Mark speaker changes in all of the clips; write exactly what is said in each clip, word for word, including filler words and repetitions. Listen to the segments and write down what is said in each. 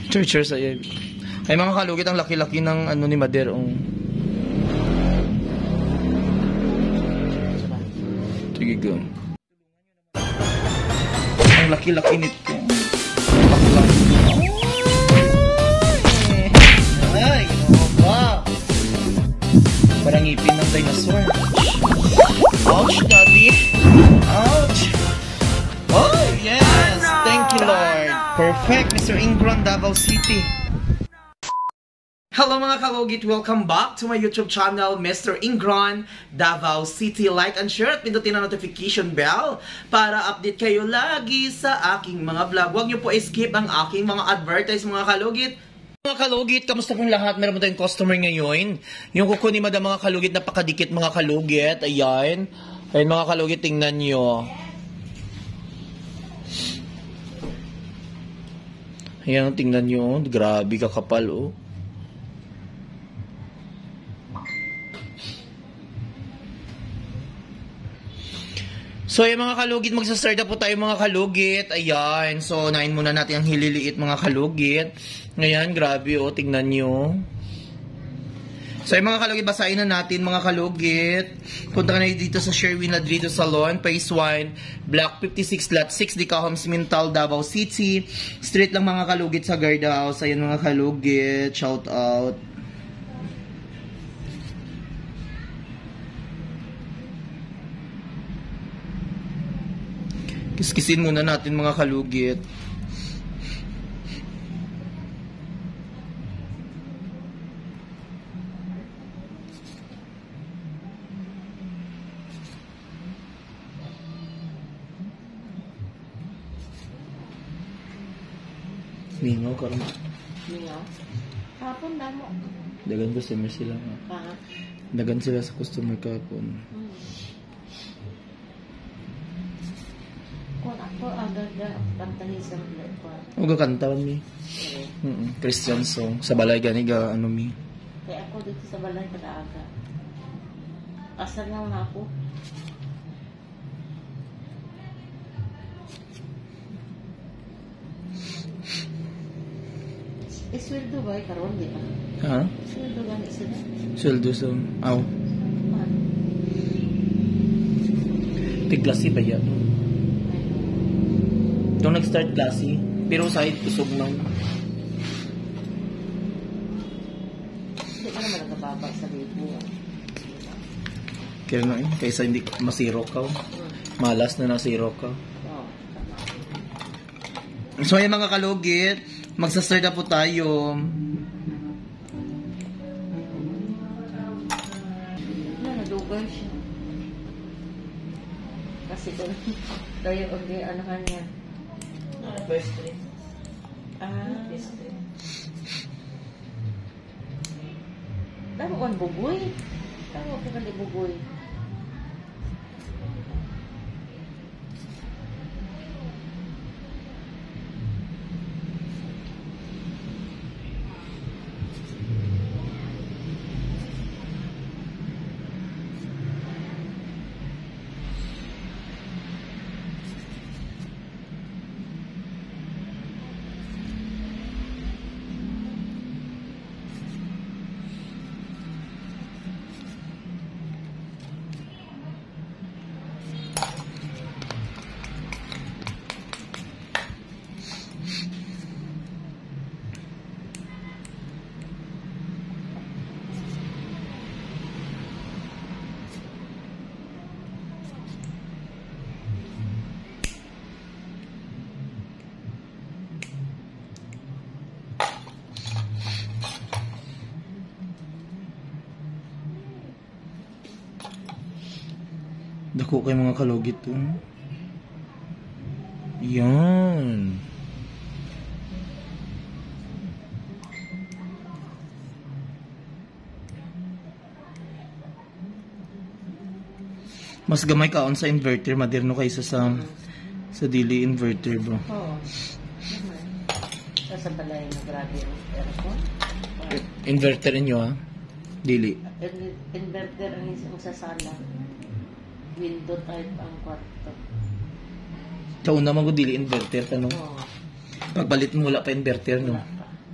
Speaker 1: Churchers ay ay mga kalugit ang laki-laki ng ano ni Mader ong. Sige go. Ang laki-laki nito. Laki-laki. Ay, wow. Parang ngipin ng dinosaur. Ouch, daddy. Ouch. Oh, yes. Thank you, Lord. Perfect, Mister Ingron, Davao City. Hello mga kalugit, welcome back to my YouTube channel, Mister Ingron, Davao City. Like and share at pindutin ang notification bell para update kayo lagi sa aking mga vlog. Huwag niyo po skip ang aking mga advertise mga kalugit. Mga kalugit, kamusta pong lahat? Meron mo tayong customer ngayon. Yung kuko ni Madam mga kalugit, napakadikit mga kalugit. Ayan. Ayan mga kalugit, tingnan nyo. Ayan, tingnan nyo. Grabe kakapal oh. So, yung mga kalugit, magsastart na po tayo mga kalugit. Ayan. So, nain muna natin ang hililiit mga kalugit. Ayan, grabe oh. Tingnan nyo. So, yung mga kalugit, basahin na natin mga kalugit. Punta ka na dito sa Sherwin Ladrido Salon, Phase one, Block fifty-six, Lot six, Dicahoms, Mintal, Davao City. Street lang mga kalugit sa guard house. Ayan mga kalugit. Shout out. Kiskisin muna natin mga kalugit. Mingaw karon.
Speaker 2: Mingaw? Kapon na mo.
Speaker 1: Dagan customer sila.
Speaker 2: Ha?
Speaker 1: Dagan sila sa customer kapon.
Speaker 2: Hmm. Kung ako agad na kantahin sa mga
Speaker 1: O gakantawan mi. Mm -mm. Christian song. Sa balay gani ga ano mi.
Speaker 2: Kaya ako dito sa balay kada-aga. Asal na na ako. Isweldo ba karon di ba?
Speaker 1: Ha?
Speaker 2: Isweldo gani sila.
Speaker 1: Sweldo sa aw. Tiglasi ba yan? Nung nag-start klase, pero sahit kusog man.
Speaker 2: Hindi ka naman nagkababa sa libo.
Speaker 1: Kaya nga eh, kaysa hindi masiro ka. Malas na nasiro ka. So yung mga kalugit, magsa-start na po tayo.
Speaker 2: Na, nadugay siya. Kasi tayo okay, ano kanya.
Speaker 3: Pwestre.
Speaker 2: Ah,
Speaker 3: Pwestre.
Speaker 2: Tama ko ang buboy. Tama ko kali buboy.
Speaker 1: Dako kay mga kalugit to. Yan. Mas gamay kaon sa inverter maderno kaysa sa sa dili inverter bro.
Speaker 2: Oo. Sa balay na grabe yung aircon.
Speaker 1: Inverter inyo ha? Dili.
Speaker 2: Inverter ang isang sa sala. Window type ang kwarto.
Speaker 1: Sa una man ko dili inverter tanong.
Speaker 2: Oo.
Speaker 1: Pagbalit mo wala pa inverter no.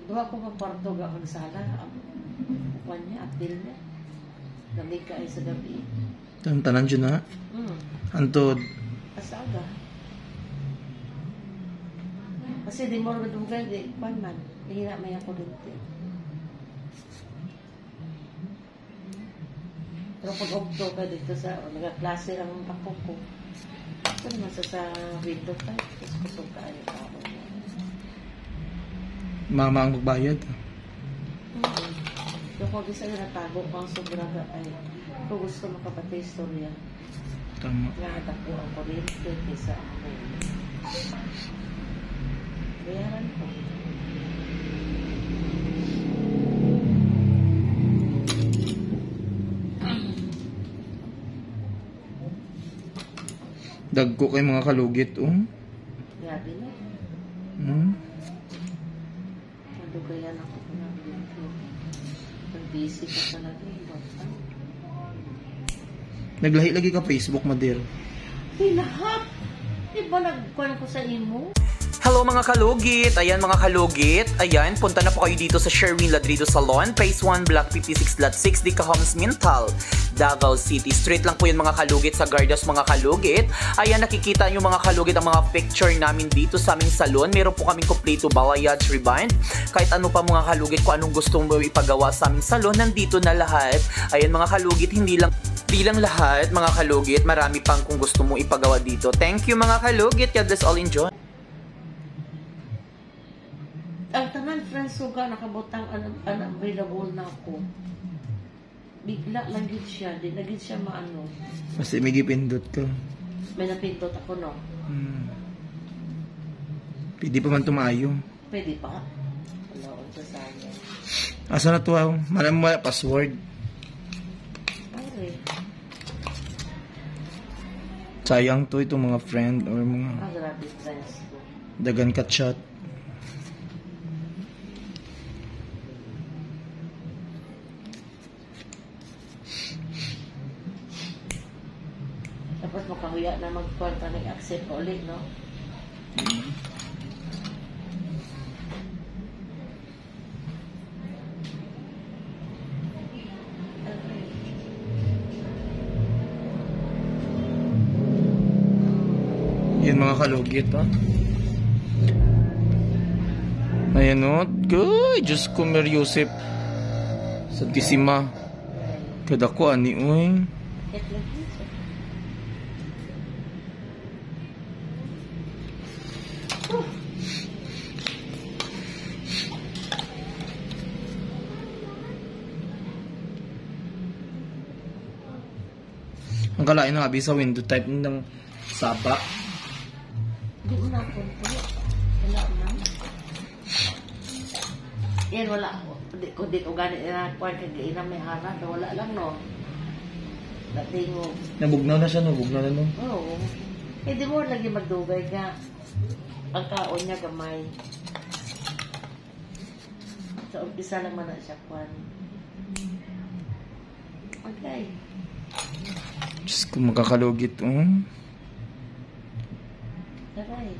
Speaker 2: Duwa ko ka kwarto ga kang sala. Kuwan niya, apil niya. Lamig ka ay sa gabi.
Speaker 1: Tan tanan dyan na.
Speaker 2: Hmm.
Speaker 1: Antod.
Speaker 2: Asaga. Kasi di mo rin dugay, di, kuwan man. Hihina may ako dito. Pero pag ogto ka dito sa, nag-klase lang ang ako ko. Ito naman sa sa window pa. Tapos kusog ka ay tao.
Speaker 1: Mama ang magbayad.
Speaker 2: Hmm. Yung kung isa na natago pang sobra ka ay kung gusto makapatay istorya.
Speaker 1: Tama.
Speaker 2: Lahat ako ang kuryente kaysa ako. Bayaran ko.
Speaker 1: Dagko kay mga kalugit, oh.
Speaker 2: Grabe na.
Speaker 1: Hmm.
Speaker 2: Madugayan ako ko na dito. Pag-busy ka talaga.
Speaker 1: Naglahi lagi ka Facebook, Madir.
Speaker 2: Hinahap! Di ba nagkuhan ko sa imo?
Speaker 1: Hello mga kalugit! Ayan mga kalugit. Ayan, punta na po kayo dito sa Sherwin Ladrido Salon, Phase one, Block fifty-six, Lot six, Dica Homes, Mintal, Davao City. Straight lang po yun mga kalugit sa Gardas mga kalugit. Ayan, nakikita nyo mga kalugit ang mga picture namin dito sa aming salon. Meron po kaming kompleto balayage, rebind. Kahit ano pa mga kalugit, kung anong gustong mo ipagawa sa aming salon, nandito na lahat. Ayan mga kalugit, hindi lang Di lang lahat mga kalugit, marami pang kung gusto mong ipagawa dito. Thank you mga kalugit. God bless all, enjoy.
Speaker 2: Ang tanan friends ko ka, nakabutang unavailable na ako. Bigla lang gid siya, di na gid siya maano.
Speaker 1: Kasi may gipindot ka.
Speaker 2: May napindot ako, no?
Speaker 1: Hmm. Pwede pa man tumayo.
Speaker 2: Pwede pa. Wala ko sa sayang.
Speaker 1: Asa na to? Malam mo password.
Speaker 2: Pare.
Speaker 1: Sayang to itong mga friend or mga
Speaker 2: Ah, grabe friends ko.
Speaker 1: dagan ka chat.
Speaker 2: Tapos makahuya na magkwarta nag-accept ulit, no?
Speaker 1: Yan mga kalugit, ha? Ayan, o. Goy, Diyos ko, Mer Yosef. Santisima. Kada ko, ani, uy.
Speaker 2: Get lagi.
Speaker 1: Ang kalain ng abi sa window type ng sapa.
Speaker 2: Di mo na po. Wala na. Yan, wala. Di ko, di ko ganit na kwan kag ina may hara. Wala lang, no? Dati mo.
Speaker 1: Nabugnaw na siya, no? Bugnaw na, no?
Speaker 2: Oo. Eh, di mo lagi magdugay ka. Ang kaon niya gamay. Sa umpisa naman na siya kwan. Okay.
Speaker 1: Diyos ko, makakalugit, oh.
Speaker 2: Taray.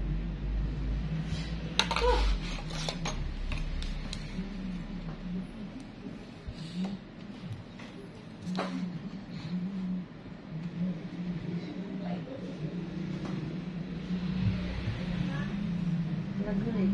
Speaker 2: Lagoy.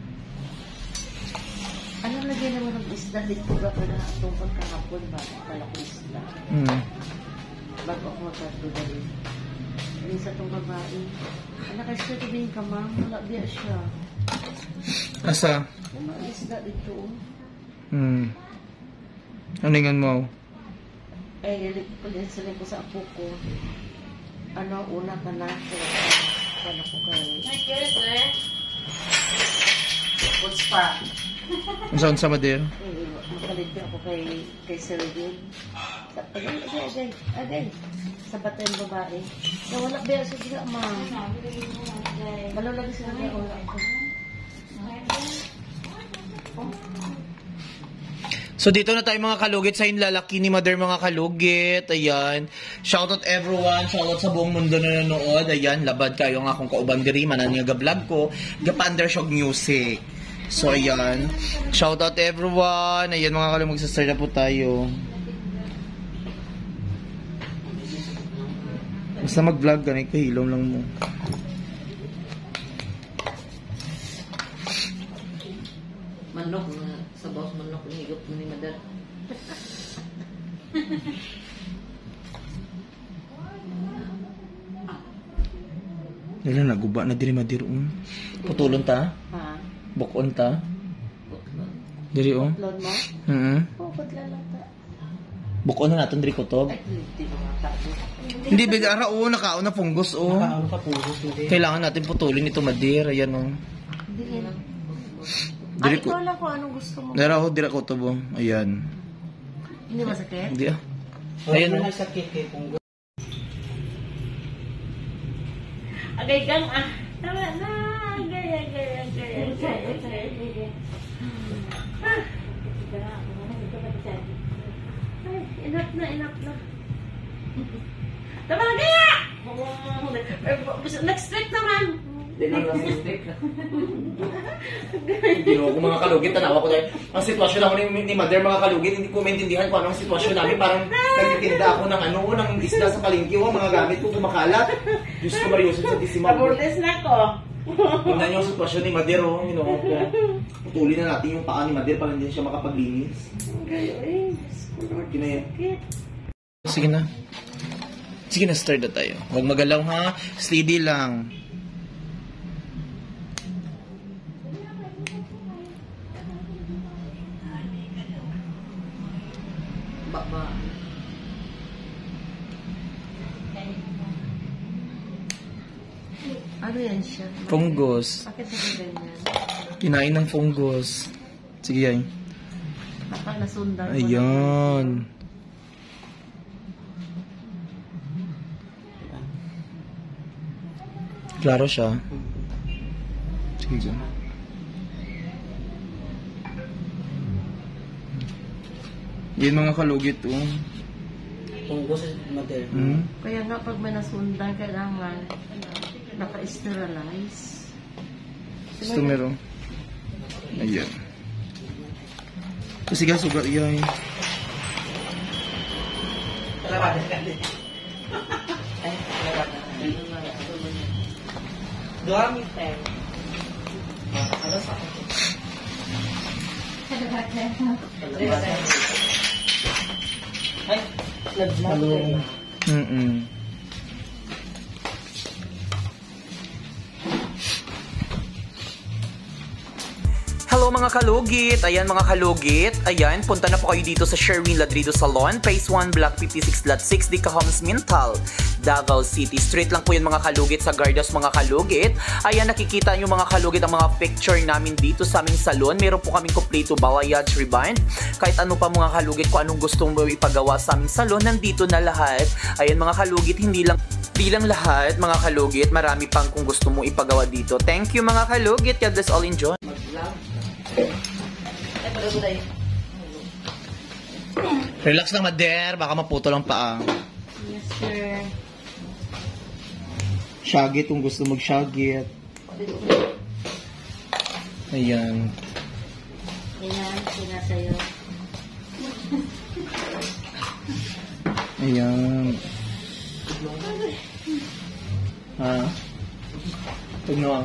Speaker 2: Ano lagyan naman ng isda dito ba pa na itong pagkahapon ba? Pala ko isda.
Speaker 1: Hmm.
Speaker 2: Bago ako magkatuloy rin. Yung isa itong babae. Anak kasi siya sabihin ka, ma'am. Wala biya siya.
Speaker 1: Asa?
Speaker 2: Yung mga isda dito.
Speaker 1: Hmm. Aningan mo?
Speaker 2: Eh, pag-insulin ko sa apo ko. Ano, una ka na. Kaya ko kayo. What's pa?
Speaker 1: Ang saan sa Madir?
Speaker 2: Eh, makalibya ako kay, kay Sir Gil. Sa, agay, agay, agay, agay. Sa bata yung babae. Na wala biya siya sila, ma'am. Malo lagi sila biya. Wala ako.
Speaker 1: So dito na tayo mga kalugit sa inlalaki ni Mother mga kalugit. Ayan. Shoutout everyone. Shoutout sa buong mundo na nanonood. Ayan. Labad kayo nga akong kauban diri. Manan nga vlog ko. Gapander Shog Music. So, ayan. Shout out everyone. Ayan mga kalugit, magsastart na po tayo. Basta mag-vlog ka, kahilom lang mo.
Speaker 2: Manok na sa boss manok higop mo ni Madar.
Speaker 1: Dala na, guba na diri madiroon. Putulon ta?
Speaker 2: Ha?
Speaker 1: Bukon ta? Diri o?
Speaker 2: Lord mo?
Speaker 1: Hmm.
Speaker 2: Oo, lalata.
Speaker 1: Bukon na natin diri kutob.
Speaker 2: Ay, hindi mo matabo.
Speaker 1: Hindi, bigara o, nakaon na punggos o.
Speaker 3: Nakaon ka pugos, hindi.
Speaker 1: Kailangan natin putulin ito madir. Ayan o.
Speaker 2: Hindi yan.
Speaker 1: Diri
Speaker 2: Ay,
Speaker 1: ko.
Speaker 2: ikaw lang kung anong gusto mo.
Speaker 1: Dara o, dira kutob o. Ayan.
Speaker 2: Hindi masakit?
Speaker 1: Hindi ah.
Speaker 3: Ayan
Speaker 1: Ayan
Speaker 3: na
Speaker 1: o.
Speaker 3: nagsakit kay punggo.
Speaker 2: Agay gang ah. Tama na. Agay, agay, agay, agay, agay. Ah. Ay, enough na, enough na. Tama na kaya! Next week naman.
Speaker 1: Hindi ako mga kalugit, tanawa ko dahil ang sitwasyon ako ni, ni Mother mga kalugit, hindi ko maintindihan kung anong sitwasyon namin. Parang nagtitinda ako ng ano, ng isda sa palengke, o mga gamit ko kumakalat. Diyos ko Mariusip sa Disima.
Speaker 2: Naburdes na ko.
Speaker 1: Tingnan niyo ang sitwasyon ni Mother, oh. You know, putulin na natin yung paa ni Mother para hindi siya makapaglinis.
Speaker 2: Ay,
Speaker 1: Sige na yan. Sige na. Sige na, start na tayo. Huwag magalaw ha. Steady lang.
Speaker 2: Baba. Ano yan siya?
Speaker 1: Fungus.
Speaker 2: Bakit sa ganyan?
Speaker 1: Kinain ng fungus. Sige yan.
Speaker 2: Baka nasundan ko.
Speaker 1: Ayan. Klaro siya. Sige dyan. Yan mga kalugit oh.
Speaker 3: Punggo sa mother.
Speaker 1: Hmm?
Speaker 2: Kaya nga pag may nasundan, kailangan naka-sterilize.
Speaker 1: Gusto meron. Ayan. Kasi nga sugar yan.
Speaker 3: Talabatin ka din. Ay, talabatin. Duwami tayo. Ano sa akin? Talabatin. Ay, naglago tayo.
Speaker 1: Mm-mm. Hello mga kalugit! Ayan mga kalugit. Ayan, punta na po kayo dito sa Sherwin Ladrido Salon, Phase one, Block fifty-six, Lot six, Dica Homes, Mintal, Davao City. Straight lang po yun mga kalugit sa Gardas mga kalugit. Ayan, nakikita nyo mga kalugit ang mga picture namin dito sa aming salon. Meron po kaming kompleto balayage, rebind. Kahit ano pa mga kalugit, kung anong gusto mo ipagawa sa aming salon, nandito na lahat. Ayan mga kalugit, hindi lang Di lang lahat mga kalugit, marami pang kung gusto mo ipagawa dito. Thank you mga kalugit. God bless all, enjoy. Relax lang, Mader. Baka maputol ang paa.
Speaker 2: Yes, sir.
Speaker 1: Shagit kung gusto mag-shagit. Ayan.
Speaker 2: Ayan, sinasayo.
Speaker 1: Ayan. Ha? Huwag na.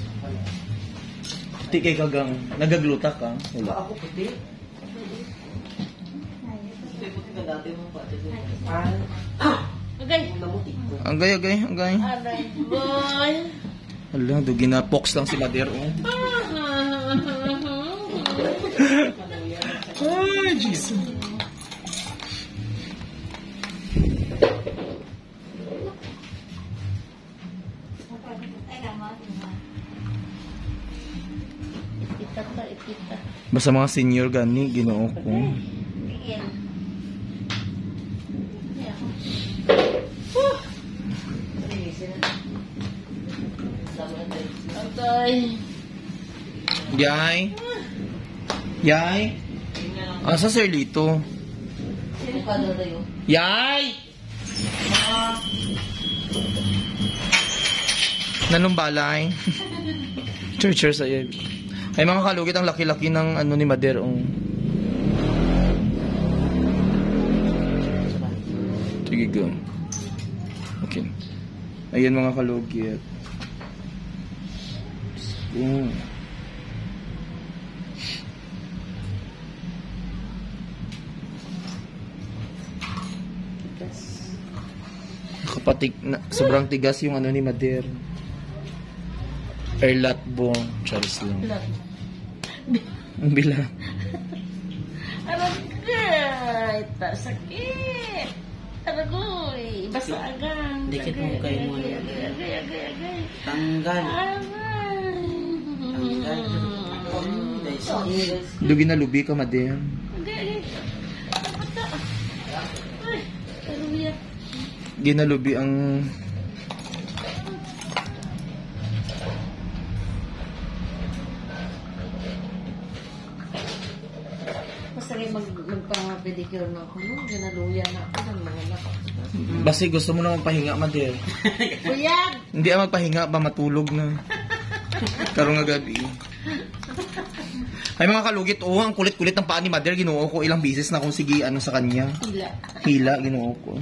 Speaker 1: Di kay kagang. Nagagluta ka. Wala.
Speaker 3: Ako puti. Puti ka dati mo pa.
Speaker 2: Agay!
Speaker 1: Agay, agay, agay.
Speaker 2: Aray, boy!
Speaker 1: Hala, dugi na. Pox lang si Mader. Oh. Ay, Jesus.
Speaker 2: Ipita ka, ipita.
Speaker 1: Basta mga senior gani, ginoo ko.
Speaker 2: Tingin. Agay!
Speaker 1: Yay? Yay? Asa Sir Lito?
Speaker 2: Sino ka na tayo?
Speaker 1: Yay! Nanong balay? Churcher sa iyo. Ay mga kalugit, ang laki-laki ng ano ni Mader. Oh. Sige, go. Okay. Ayan mga kalugit. Oh. Kapatig na, sobrang tigas yung ano ni Mader. Erlat bo. Charis lang. Ang bila.
Speaker 2: Aragay! Sakit! Aragoy! Basa agang!
Speaker 3: Dikit mo kayo mo.
Speaker 2: Agay, agay, agay, agay!
Speaker 3: Tanggal.
Speaker 2: Agay!
Speaker 3: Tanggal. Ay, sakit.
Speaker 1: Dugi na lubi ka, Mader.
Speaker 2: Agay, agay! Napata! Ay! Aruya!
Speaker 1: Ginalubi ang
Speaker 2: Basta rin mag, magpa-pedicure na ako, no? Ginaluya na ako ng mga lakas.
Speaker 1: basi gusto mo na magpahinga, Mader.
Speaker 2: Buyag!
Speaker 1: Hindi ang magpahinga ba matulog na. Karong nga gabi. Ay mga kalugit, oh, ang kulit-kulit ng paa ni Mader, ginoo ko ilang bisis na kung sige ano sa kanya.
Speaker 2: Hila.
Speaker 1: Hila, ginoo ko.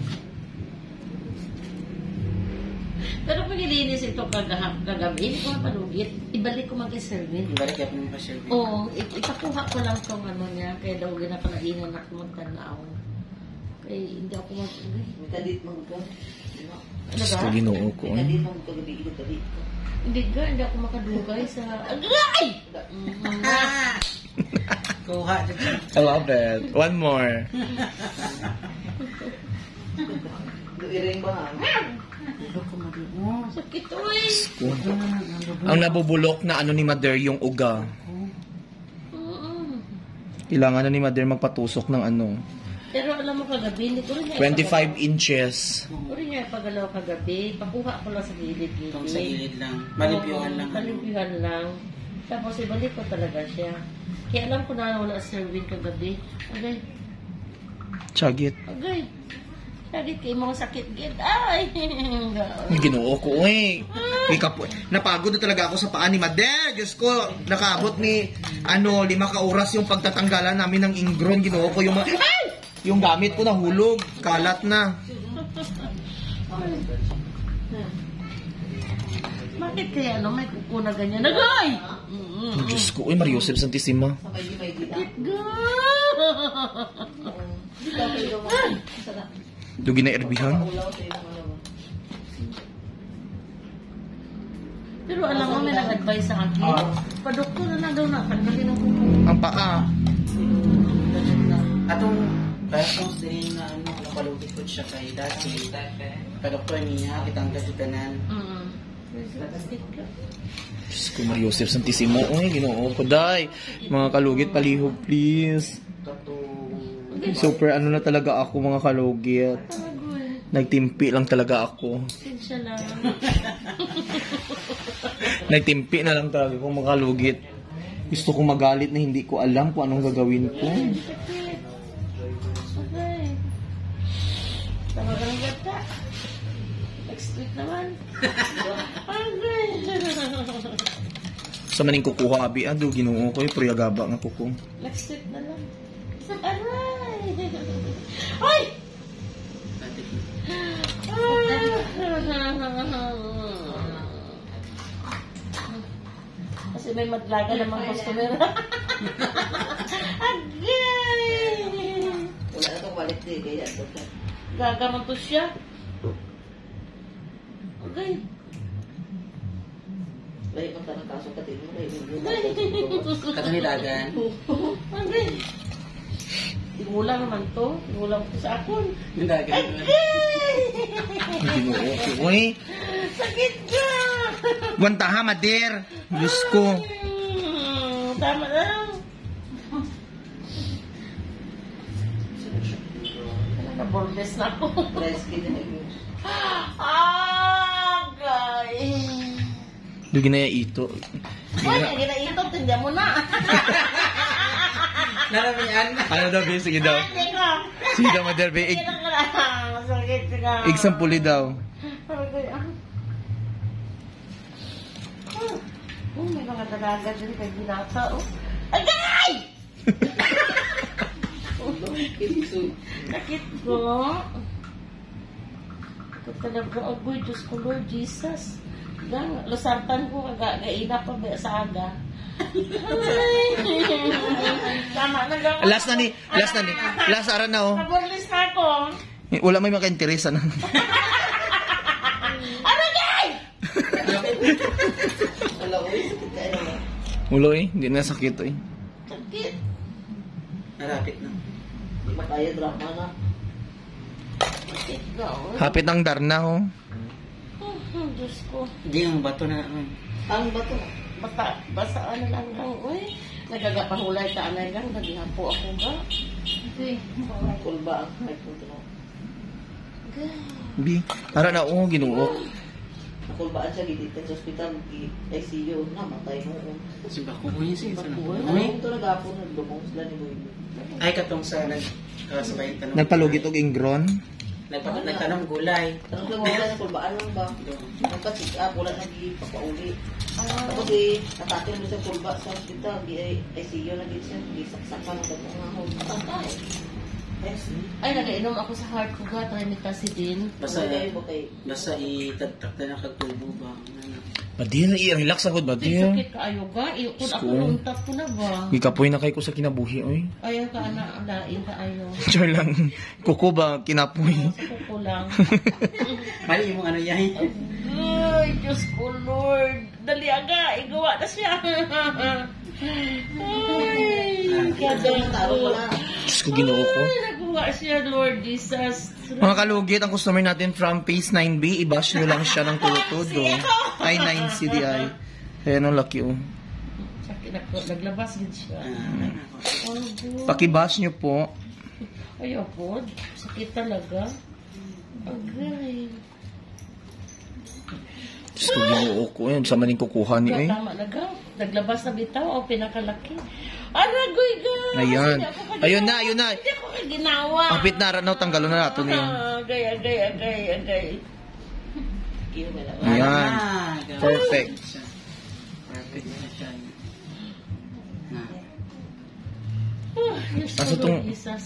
Speaker 2: Pero pag ilinis ito kagahap kagabi, hindi ko mapalugit. Ibalik ko mag-serve.
Speaker 3: Balik ka pa siya.
Speaker 2: Oo, it- itakuha ko lang tong ano niya, kaya daw ginapalainan ako magtanaw. Kaya hindi ako mag...
Speaker 3: Kadit mo ka.
Speaker 2: Ano
Speaker 1: Gusto
Speaker 2: ba?
Speaker 1: ginoo ko.
Speaker 3: Kadit mo ka gabi ito kadit.
Speaker 2: Hindi ka, hindi ako makadugay sa... Agay! Mm,
Speaker 3: Kuha dito.
Speaker 1: I love it. One more.
Speaker 3: Iring ba? Ito ko mo.
Speaker 2: sakit, uy!
Speaker 1: Ang nabubulok na ano ni Mader yung uga.
Speaker 2: Mm.
Speaker 1: Kailangan na ni Mader magpatusok ng ano.
Speaker 2: Pero alam mo kagabi, hindi ko rin niya
Speaker 1: twenty-five inches.
Speaker 2: Hindi ko rin niya ipagalaw kagabi. Pakuha ko lang sa gilid-gilid.
Speaker 3: Itong sa gilid lang. Malimpyuhan lang.
Speaker 2: Malimpyuhan lang. Tapos ibalik ko talaga siya. Kaya alam ko na wala serving kagabi. Agay,
Speaker 1: Chagit.
Speaker 2: agay. Sagit kayo mga sakit gid. Ay!
Speaker 1: Ginoo ko, eh. Ikaw, napagod na talaga ako sa paa ni Mader. Diyos ko, nakaabot ni, ano, lima ka oras yung pagtatanggalan namin ng ingron. Ginoo ko yung mga, ay! Yung gamit ko nahulog. Kalat na.
Speaker 2: Bakit kaya ano, may kuko na ganyan? Agay! Mm-hmm.
Speaker 1: Diyos ko, uy, Mariosep Santissima.
Speaker 2: Sakit ga!
Speaker 1: Dugi na erbihan.
Speaker 2: Pero alam mo, may nag-advise sa akin. Pa-doktor na na daw na. Pagdating ng kuko.
Speaker 1: Ang paa.
Speaker 3: Atong Bastos din na ano, napalugit ko siya kay dati. Kadoktor niya, kitang gadutanan.
Speaker 2: Mm. Sakit ka.
Speaker 1: Diyos ko, Mariosep Santissima. Uy, ginoo ko, day. Mga kalugit, palihog, please. Super, ano na talaga ako, mga kalugit.
Speaker 2: Agoy.
Speaker 1: Nagtimpi lang talaga ako.
Speaker 2: Sinsya lang.
Speaker 1: Nagtimpi na lang talaga ako, mga kalugit. Gusto ko magalit na hindi ko alam kung anong gagawin ko.
Speaker 2: Sakit. Okay. Tama ka ng gata. Next-week naman. Okay.
Speaker 1: Sa maning kukuha, abi, ado, ginoo ko, yung priyagaba nga kuko.
Speaker 2: Next week na lang. Aray! Ay! Kasi may madlaga namang customer. Agay!
Speaker 3: Wala na itong balik din, kaya ito.
Speaker 2: Gagaman to siya. Agay.
Speaker 3: Lahi kang tanong kaso katin mo, lahi mo. Katanilagan.
Speaker 2: Agay. Tigulang naman to. Tigulang to sa akon.
Speaker 3: Yung dagan.
Speaker 1: Ginoo ko, uy.
Speaker 2: Sakit ka!
Speaker 1: Guantaha, Mader. Diyos ko.
Speaker 2: Hmm, tama lang. Naka-bordes na ako.
Speaker 3: Rice kid na yun.
Speaker 2: Agay!
Speaker 1: Dugi na yung ito.
Speaker 2: Uy, hindi na ito. Tindihan mo na.
Speaker 3: Naramihan.
Speaker 1: Ano daw, be? Sige daw.
Speaker 2: Hindi ko.
Speaker 1: Sige daw, Mader, be.
Speaker 2: Hindi
Speaker 1: Ig
Speaker 2: na lang. Sakit ka.
Speaker 1: igsampuli daw.
Speaker 2: Agay, ah. Oh, may mga dalaga din kay Binata, oh. Agay! Nakit ko. Ito talaga, agoy, Diyos ko, Lord Jesus. Gang, lasartan ko, agagaina pa ba sa aga. Ay! Tama na lang.
Speaker 1: Last na ni, last na ni. Last ara na oh.
Speaker 2: Naburlis na ako.
Speaker 1: Wala may maka-interesa na.
Speaker 2: Aragay!
Speaker 3: Wala, uy, sakit tayo naman.
Speaker 1: Ulo eh, hindi na sakit eh.
Speaker 2: Sakit.
Speaker 3: Narapit na.
Speaker 2: Di ba kaya drama na? Sakit ka, oh.
Speaker 1: Hapit ang darna oh.
Speaker 2: Oh, Diyos ko.
Speaker 3: Hindi, ang bato na. Um,
Speaker 2: Ang bato, basta, basta ano lang lang, uy. Nagagapahulay ka anay lang, nagihan po ako ba? Hindi, kulba ang may punto.
Speaker 1: Bi, ara na oh, ginuok.
Speaker 2: Nakulbaan siya, dito sa hospital, I C U, namatay mo.
Speaker 3: si Bako, uy, si Isa na.
Speaker 2: Uy,
Speaker 3: Uy,
Speaker 2: ito nag-apon, nagdumong sila ni Boy.
Speaker 3: ay katong sa nagkasabay tanong.
Speaker 1: Nagpalugit og ingron.
Speaker 3: Nagpa- Nagtanong gulay.
Speaker 2: Tanong lang wala na kulbaan lang ba? Nagka-check up, wala nag-ipapauli. Tapos eh, natatin mo sa kulba sa hospital, di I C U na din siya, di saksakan ang gano'n nga ako. Patay. Ay, nag-inom ako sa heart ko ga, Trimetazidine.
Speaker 3: Basta,
Speaker 2: Ano ba kay?
Speaker 3: basta itagtak na nakagtubo ba?
Speaker 1: Badir, i-relax ako,
Speaker 2: Ay,
Speaker 1: badir.
Speaker 2: sakit ka ayo ga, iyo kung ako
Speaker 1: Sko.
Speaker 2: luntak ko na ba?
Speaker 1: Gikapoy na kay ko sa kinabuhi oy.
Speaker 2: Ayaw ka na, lain ka ayo.
Speaker 1: Char lang. Kuko ba kinapoy?
Speaker 2: Sa kuko lang.
Speaker 3: Mali yung ano yan.
Speaker 2: Ay, Diyos ko, Lord. Dali aga, igawa na siya. Ay, kada ko.
Speaker 1: Diyos ko, ginoo ko.
Speaker 2: Ay, nagawa siya, Lord Jesus.
Speaker 1: Mga kalugit, ang customer natin from Phase nine B, i-bash nyo lang siya ng tutod. Oh. I nine C D I. Ayan ang laki oh.
Speaker 2: Sakit ako, naglabas din siya. Oh, God.
Speaker 1: Pakibash nyo po.
Speaker 2: Ayaw po, sakit talaga. Agay.
Speaker 1: Diyos ko, ginoo ko. Ayan, sa maning kukuha ni eh.
Speaker 2: Tama na ga. Naglabas na bitaw o pinakalaki. Aragoy ga.
Speaker 1: Ayan.
Speaker 2: Hindi ako kaginawa.
Speaker 1: Ayun na, ayun na.
Speaker 2: Hindi ako kaginawa.
Speaker 1: Kapit na ranaw, tanggalon na nato niya.
Speaker 2: Ah, agay, agay, agay, agay.
Speaker 1: Ayan. Perfect.
Speaker 3: Perfect na siya. Na.
Speaker 2: Ah, Diyos
Speaker 1: Kaso
Speaker 2: ko,
Speaker 1: tong-
Speaker 2: Lord Jesus.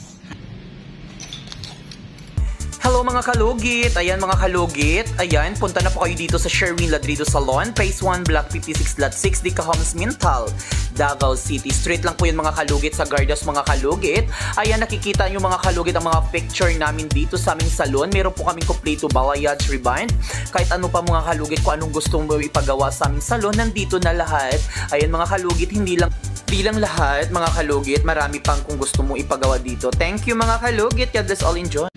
Speaker 1: Hello mga kalugit! Ayan mga kalugit. Ayan, punta na po kayo dito sa Sherwin Ladrido Salon, Phase one, Block fifty-six, Lot six, Dica Homes, Mintal, Davao City. Street lang po yun mga kalugit sa Gardas mga kalugit. Ayan, nakikita nyo mga kalugit ang mga picture namin dito sa aming salon. Meron po kaming kompleto balayage, rebind. Kahit ano pa mga kalugit, kung anong gusto mo ipagawa sa aming salon, nandito na lahat. Ayan mga kalugit, hindi lang bilang lahat mga kalugit, marami pang kung gusto mo ipagawa dito. Thank you mga kalugit. God bless all, enjoy.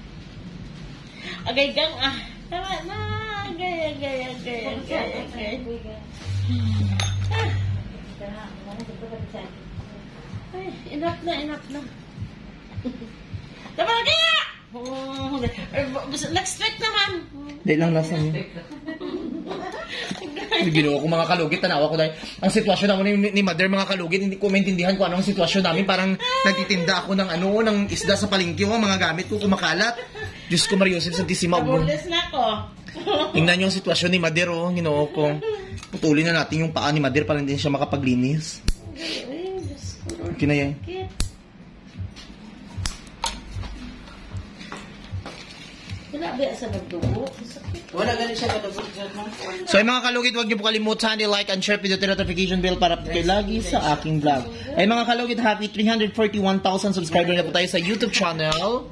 Speaker 2: Agay gang ah. Tama na. Agay, agay, agay, agay, agay. Ah. Ay, enough na, enough na. Tama na kaya! Oh, next week naman.
Speaker 1: Hindi lang lasa niya. Ginawa ko mga kalugit, tanawa ko dahil ang sitwasyon naman ni, ni Mother mga kalugit, hindi ko maintindihan kung anong sitwasyon namin. Parang nagtitinda ako ng ano, ng isda sa palengke ko, mga gamit ko kumakalat. Diyos ko, Mario Joseph Santissima.
Speaker 2: Naburles na ako.
Speaker 1: Tingnan niyo ang sitwasyon ni Mother, oh, ginoo ko. Putulin na natin yung paa ni Mother para hindi siya makapaglinis.
Speaker 2: Ay, Diyos ko.
Speaker 1: Kinaya.
Speaker 2: Sakit. Sinabi sa nagdugo. Sakit.
Speaker 3: Wala ganun siya kadabot.
Speaker 1: So ay mga kalugit, huwag niyo po kalimutan i-like and share video notification bell para po kayo lagi sa aking vlog. Ay mga kalugit, happy three hundred forty-one thousand subscriber na po tayo sa YouTube channel.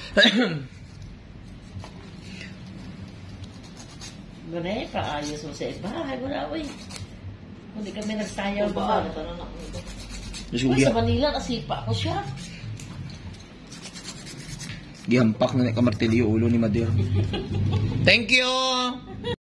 Speaker 2: Gano'n, paayos mo sa ibahay. Wala, uy. Hindi kami nagtayaw ba?
Speaker 1: Diyos ko,
Speaker 2: Uy, sa Manila, nasipa ko siya.
Speaker 1: gihampak na ni kamartilyo ulo ni Mother. Thank you!